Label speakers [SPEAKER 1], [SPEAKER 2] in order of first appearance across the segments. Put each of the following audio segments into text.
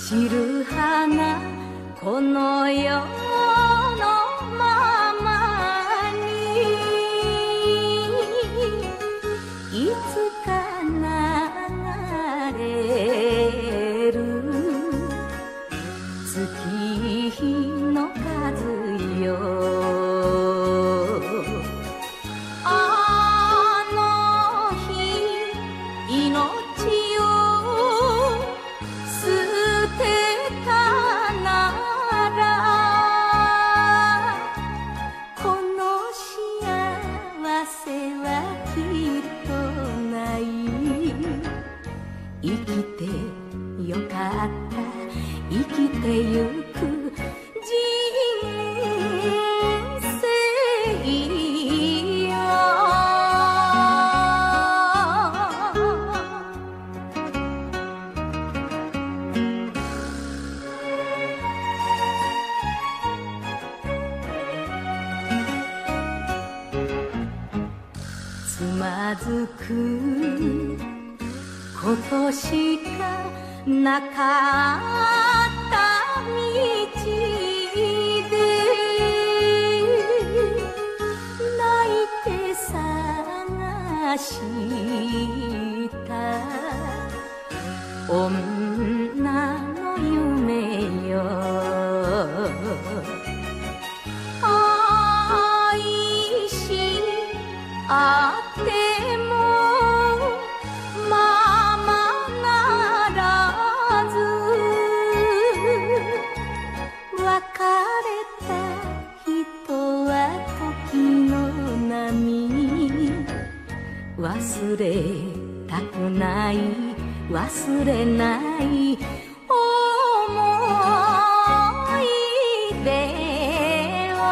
[SPEAKER 1] 散る花この世のままにいつか流れる月の数よ生きてよかった生きてゆく人生よつまずくことしかなかった道で泣いて探した女の夢よ愛し合っても別れた人は時の波忘れたくない忘れない思い出を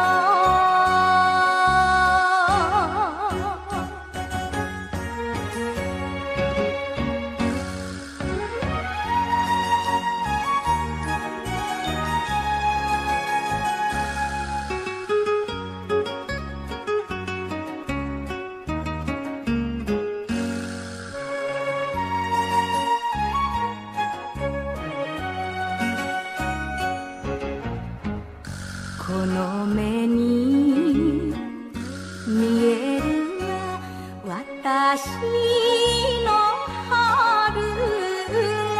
[SPEAKER 1] この目に見えるは私の春が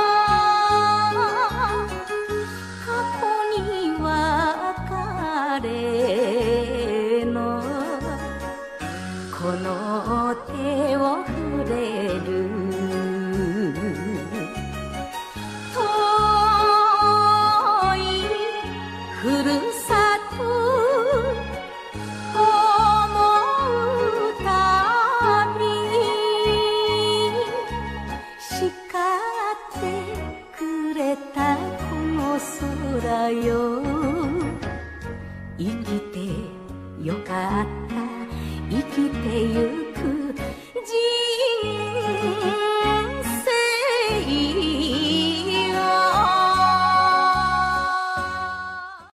[SPEAKER 1] 過去に別れのこの手を触れるふるさと思うたび叱ってくれたこの空よ生きてよかった生きてゆく